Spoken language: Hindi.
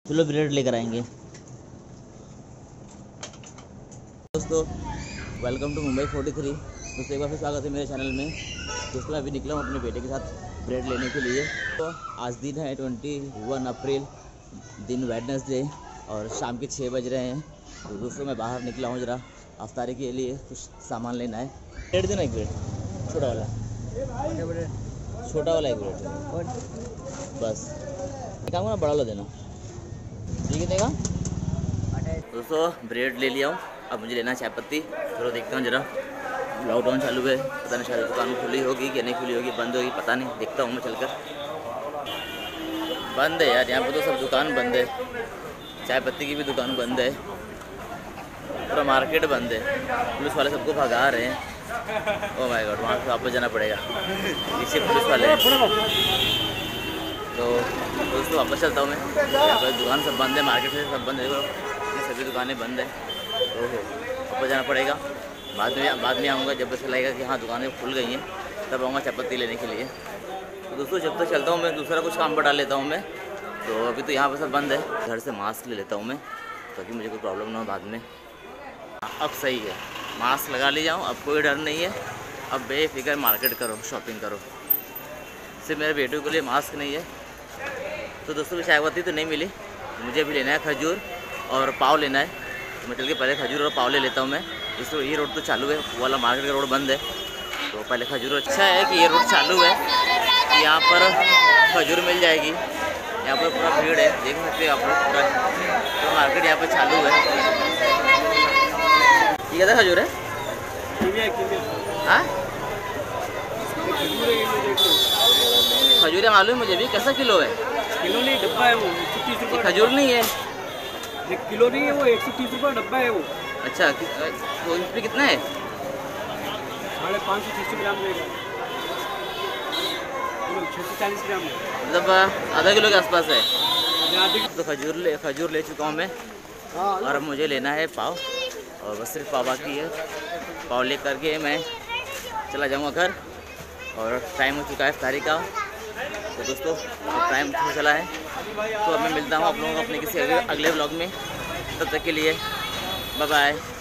चलो ब्रेड लेकर आएंगे। दोस्तों वेलकम टू मुंबई 43। दोस्तों एक बार फिर स्वागत है मेरे चैनल में। दोस्तों अभी निकला हूँ अपने बेटे के साथ ब्रेड लेने के लिए। तो आज दिन है 21 अप्रैल, दिन वेडनेसडे और शाम के 6 बज रहे हैं। तो दोस्तों मैं बाहर निकला हूँ ज़रा अफ्तारी के लिए, कुछ सामान लेना है। ब्रेड देना एक ब्रेड, छोटा वाला, छोटा वाला एक ब्रेड बस। काम ना बड़ा वाला देना, ठीक है देगा। दोस्तों ब्रेड ले लिया हूँ, अब मुझे लेना है चाय पत्ती। चलो देखता हूँ जरा। लॉकडाउन चालू है, पता नहीं शायद दुकान खुली होगी कि नहीं खुली होगी, बंद होगी पता नहीं, देखता हूँ मैं चलकर। बंद है यार, यहाँ पर तो सब दुकान बंद है। चाय पत्ती की भी दुकान बंद है, पूरा मार्केट बंद है। पुलिस वाले सबको भगा रहे हैं। ओह माय गॉड, वहाँ से वापस जाना पड़ेगा, पीछे पुलिस वाले हैं। तो दोस्तों वापस चलता हूँ मैं। यहाँ पर दुकान सब बंद है, मार्केट में सब बंद है, सभी दुकानें बंद है। तो वापस जाना पड़ेगा। बाद में आऊँगा जब ऐसा लगेगा कि हाँ दुकानें खुल गई हैं, तब आऊँगा चाय पत्ती लेने के लिए। तो दोस्तों जब तक चलता हूँ मैं दूसरा कुछ काम बढ़ा लेता हूँ मैं। तो अभी तो यहाँ पर सब बंद है। घर से मास्क ले लेता हूँ मैं, ताकि मुझे कोई प्रॉब्लम ना हो बाद में। अब सही है, मास्क लगा ले जाऊँ, अब कोई डर नहीं है। अब बेफिक्र मार्केट करो, शॉपिंग करो। सिर्फ मेरे बेटे के लिए मास्क नहीं है। तो दोस्तों चाय पत्ती तो नहीं मिली, मुझे भी लेना है खजूर और पाव लेना है। तो मैं चल के पहले खजूर और पाव ले लेता हूँ मैं। दोस्तों ये रोड तो चालू है, वो वाला मार्केट का रोड बंद है। तो पहले खजूर, अच्छा है कि ये रोड चालू है, यहाँ पर खजूर मिल जाएगी। यहाँ पर पूरा भीड़ है, देख सकते हैं आप लोग पूरा। तो मार्केट यहाँ पर चालू है। ये कैसा खजूर है? हाँ खजूर है, मालूम है मुझे भी। कैसा किलो है? किलो नहीं, डब्बा है वो, 130 रुपये। खजूर नहीं है, किलो नहीं है वो, 130 रुपये डब्बा है वो। अच्छा वो इस पर कितना है? 550 ग्राम रहेगा, 640 ग्राम है, मतलब आधा किलो के आसपास है। तो खजूर ले चुका हूँ मैं, और अब मुझे लेना है पाव, और बस सिर्फ पाव बाकी है। पाव ले करके मैं चला जाऊँगा घर, और टाइम हो चुका है इफ्तारी का। तो दोस्तों टाइम चला है, तो अब मैं मिलता हूँ आप लोगों को अपने किसी अगले व्लॉग में। तब तक के लिए बाय बाय।